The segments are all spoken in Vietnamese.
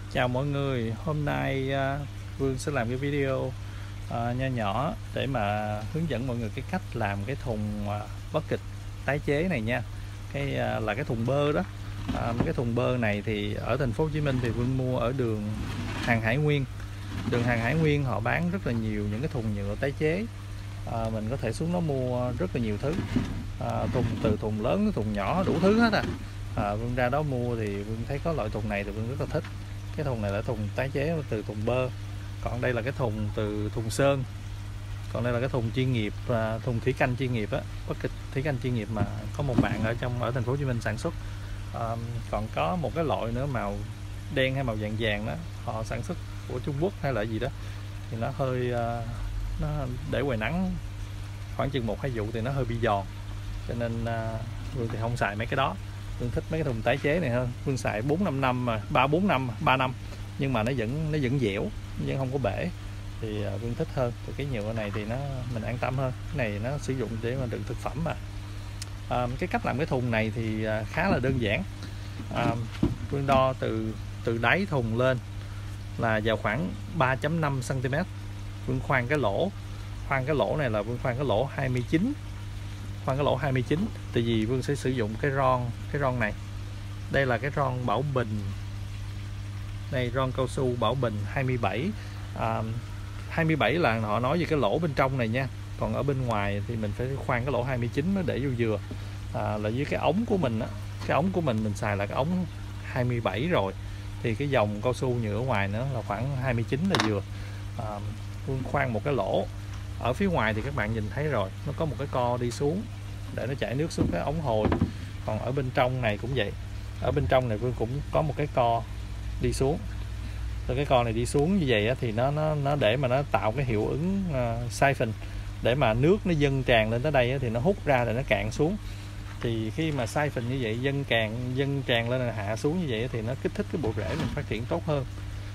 Chào mọi người, hôm nay Vương sẽ làm cái video nho nhỏ để mà hướng dẫn mọi người cái cách làm cái thùng bucket tái chế này nha. Là cái thùng bơ đó. Cái thùng bơ này thì ở thành phố Hồ Chí Minh thì Vương mua ở đường Hàng Hải Nguyên. Đường Hàng Hải Nguyên họ bán rất là nhiều những cái thùng nhựa tái chế. Mình có thể xuống đó mua rất là nhiều thứ. Từ thùng lớn đến thùng nhỏ đủ thứ hết Vương ra đó mua thì Vương thấy có loại thùng này thì Vương rất là thích. Cái thùng này là thùng tái chế từ thùng bơ, còn đây là cái thùng từ thùng sơn, còn đây là cái thùng chuyên nghiệp, thùng thủy canh chuyên nghiệp bucket thủy canh chuyên nghiệp mà có một bạn ở thành phố Hồ Chí Minh sản xuất. Còn có một cái loại nữa màu đen hay màu vàng vàng đó, họ sản xuất của Trung Quốc hay là gì đó, thì nó hơi nó để ngoài nắng khoảng chừng 1-2 vụ thì nó hơi bị giòn, cho nên Vương thì không xài mấy cái đó. Vương thích mấy cái thùng tái chế này hơn. Vương xài 4-5 năm mà 3 năm nhưng mà nó vẫn dẻo, vẫn không có bể, thì Vương thích hơn. Thì cái nhựa này thì mình an tâm hơn. Cái này nó sử dụng để mà đựng thực phẩm mà. Cái cách làm cái thùng này thì khá là đơn giản. Vương đo từ đáy thùng lên là vào khoảng 3.5 cm. Vương khoan cái lỗ này là Vương khoan cái lỗ 29. Khoan cái lỗ 29 tại vì Vương sẽ sử dụng cái ron này. Đây là cái ron Bảo Bình, đây ron cao su Bảo Bình 27. 27 là họ nói về cái lỗ bên trong này nha, còn ở bên ngoài thì mình phải khoan cái lỗ 29 nó để vô dừa. Là dưới cái ống của mình cái ống của mình xài là cái ống 27 rồi, thì cái dòng cao su nhựa ở ngoài nữa là khoảng 29 là vừa. Vương khoan một cái lỗ ở phía ngoài thì các bạn nhìn thấy rồi, nó có một cái co đi xuống để nó chảy nước xuống cái ống hồi. Còn ở bên trong này cũng vậy, ở bên trong này Vương cũng có một cái co đi xuống. Rồi cái co này đi xuống như vậy thì nó để mà nó tạo cái hiệu ứng siphon, để mà nước nó dâng tràn lên tới đây thì nó hút ra rồi nó cạn xuống. Thì khi mà siphon như vậy dâng tràn lên hạ xuống như vậy thì nó kích thích cái bộ rễ mình phát triển tốt hơn.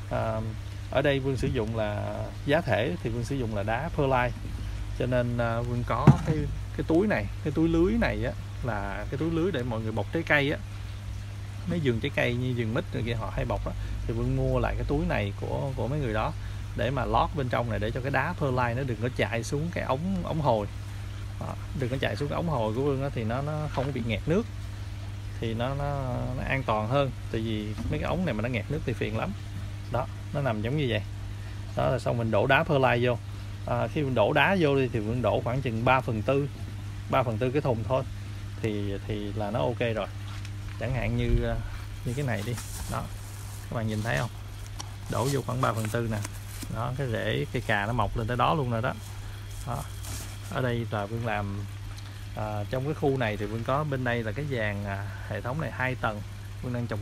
Ở đây Vương sử dụng là giá thể thì Vương sử dụng là đá perlite, cho nên Vương có cái túi này, cái túi lưới này là cái túi lưới để mọi người bọc trái cây mấy vườn trái cây như vườn mít rồi kia họ hay bọc thì Vương mua lại cái túi này của mấy người đó để mà lót bên trong này, để cho cái đá perlite nó đừng có chạy xuống cái ống hồi. Đừng có chạy xuống cái ống hồi của Vương thì nó không có bị nghẹt nước, thì nó an toàn hơn. Tại vì mấy cái ống này mà nó nghẹt nước thì phiền lắm đó. Nó nằm giống như vậy đó. Là xong mình đổ đá perlite vô. Khi mình đổ đá vô thì Vương đổ khoảng chừng 3/4 cái thùng thôi, thì là nó ok rồi. Chẳng hạn như cái này đi đó, các bạn nhìn thấy không, đổ vô khoảng 3/4 nè đó, cái rễ cây cà nó mọc lên tới đó luôn rồi đó. Ở đây là Vương làm trong cái khu này thì Vương có bên đây là cái dàn hệ thống này 2 tầng. Vương đang trồng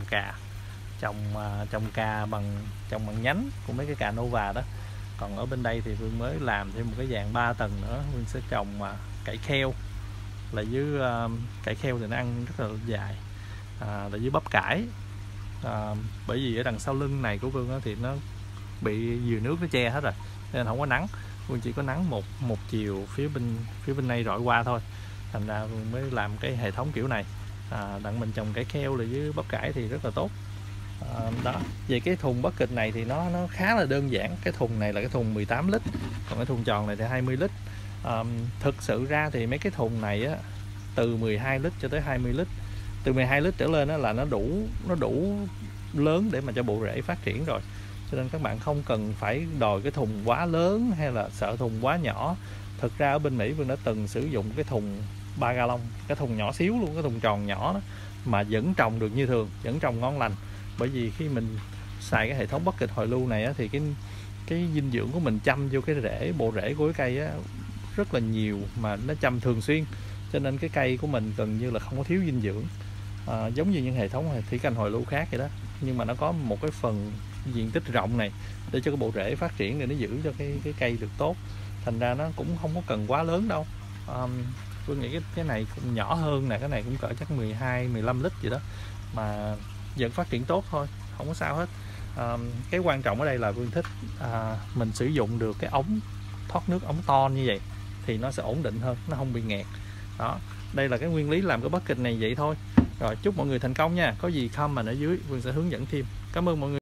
cà bằng nhánh của mấy cái cà Nova đó. Còn ở bên đây thì Vương mới làm thêm một cái dàn 3 tầng nữa. Vương sẽ trồng cải kheo, là dưới cải kheo thì nó ăn rất là dài, là dưới bắp cải. Bởi vì ở đằng sau lưng này của Vương thì nó bị dừa nước nó che hết rồi nên không có nắng. Vương chỉ có nắng một chiều phía bên này rọi qua thôi, thành ra Vương mới làm cái hệ thống kiểu này. Đặng mình trồng cải kheo là với bắp cải thì rất là tốt. Đó, về cái thùng bucket này thì nó khá là đơn giản. Cái thùng này là cái thùng 18 lít, còn cái thùng tròn này thì 20 lít. Thực sự ra thì mấy cái thùng này từ 12 lít cho tới 20 lít, từ 12 lít trở lên là nó đủ lớn để mà cho bộ rễ phát triển rồi. Cho nên các bạn không cần phải đòi cái thùng quá lớn hay là sợ thùng quá nhỏ. Thực ra ở bên Mỹ Vương đã từng sử dụng cái thùng 3 gallon, cái thùng nhỏ xíu luôn, cái thùng tròn nhỏ đó, mà vẫn trồng được như thường, vẫn trồng ngon lành. Bởi vì khi mình xài cái hệ thống bucket hồi lưu này thì cái dinh dưỡng của mình chăm vô cái bộ rễ của cái cây rất là nhiều, mà nó chăm thường xuyên, cho nên cái cây của mình gần như là không có thiếu dinh dưỡng. Giống như những hệ thống thủy canh hồi lưu khác vậy đó, nhưng mà nó có một cái phần diện tích rộng này để cho cái bộ rễ phát triển, để nó giữ cho cái cây được tốt. Thành ra nó cũng không có cần quá lớn đâu. Tôi nghĩ cái này cũng nhỏ hơn nè, cái này cũng cỡ chắc 12-15 lít gì đó mà vẫn phát triển tốt thôi, không có sao hết. Cái quan trọng ở đây là Vương thích mình sử dụng được cái ống thoát nước, ống to như vậy thì nó sẽ ổn định hơn, nó không bị nghẹt đó. Đây là cái nguyên lý làm cái bucket này vậy thôi. Rồi chúc mọi người thành công nha. Có gì comment ở dưới, Vương sẽ hướng dẫn thêm. Cảm ơn mọi người.